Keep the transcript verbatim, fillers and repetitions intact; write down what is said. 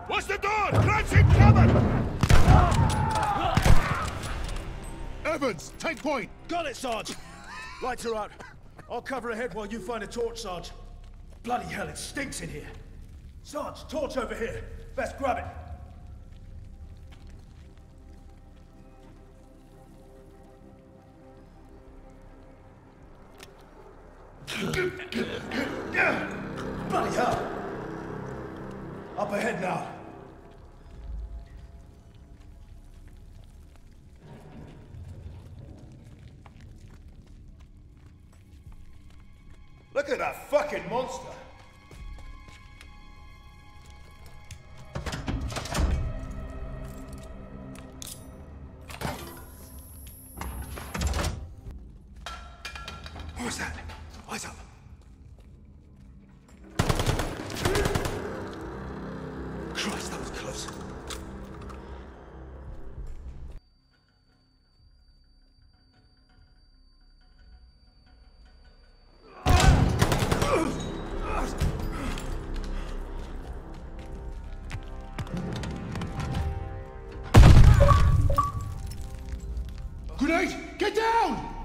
What's the door? Grant's in cover! Evans, take point! Got it, Sarge! Lights are out. I'll cover ahead while you find a torch, Sarge. Bloody hell, it stinks in here. Sarge, torch over here. Best grab it. Bloody hell! Up ahead now. Look at that fucking monster! What was that? Eyes up! Christ, that was close. Grenade! Get down!